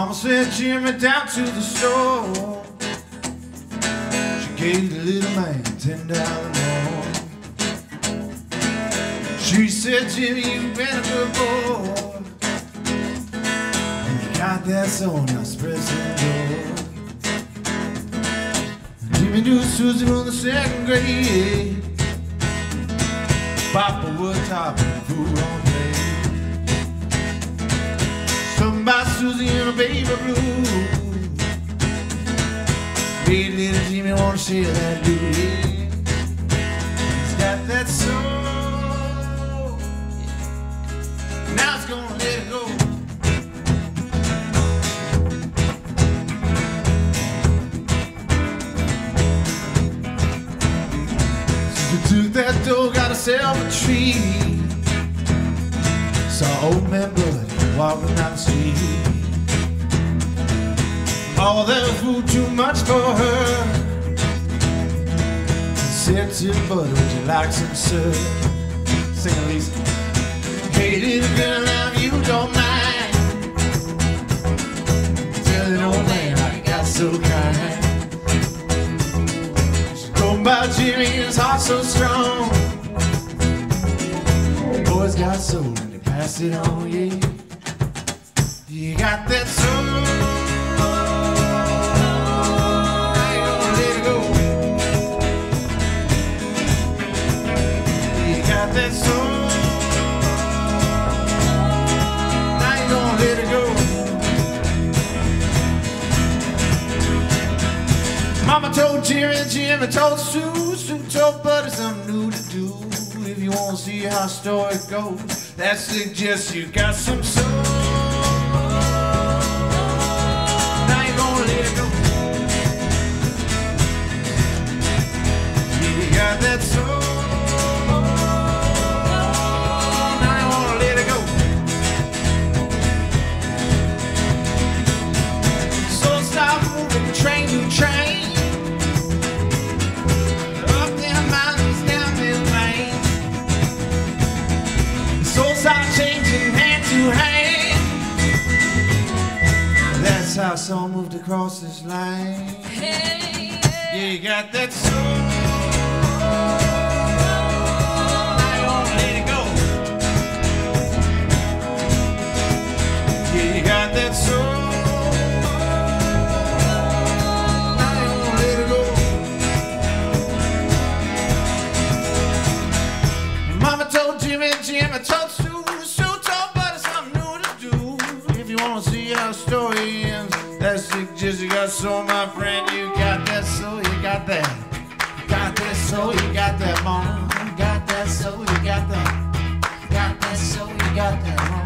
Mama sent Jimmy down to the store. She gave the little man $10 more. She said, Jimmy, you've been a good boy, and you got that soul, now spread some door. Jimmy knew Susie from the second grade. Papa wood top and food on plate. Something about Susie in a baby blue made little Jimmy wanna share that dude. He's got that soul, now it's gonna let it go. She took that door, got herself a tree. Saw old man Bud walking down the street. All that food too much for her. Said to Bud, would you like some syrup? Sing Lisa. Hey little girl, now you don't mind. Tell an old man I got so kind. She's going by Jimmy, his heart so strong. Boy's got soul and they pass it on, yeah. You got that soul, I ain't gonna let it go. You got that soul, I ain't gonna let it go. Mama told Jimmy, Jimmy told Sue, Sue told Buddy something new to do. If you wanna see how the story goes, that suggests you got some soul. That soul, now I wanna let it go. So stop moving, train to train, up them mountains, down them lanes. Soul start changing hand to hand. That's how soul moved across this line. Hey, yeah, you got that soul. You got that soul, I ain't gonna let it go. Mama told Jimmy, Jimmy told Sue, Sue told Buddy something new to do. If you wanna see how the story ends, that suggests you got soul, my friend. You got that soul, you got that. You got that soul, you got that, mama. You got that soul, you got that. You got that soul, you got that, mama.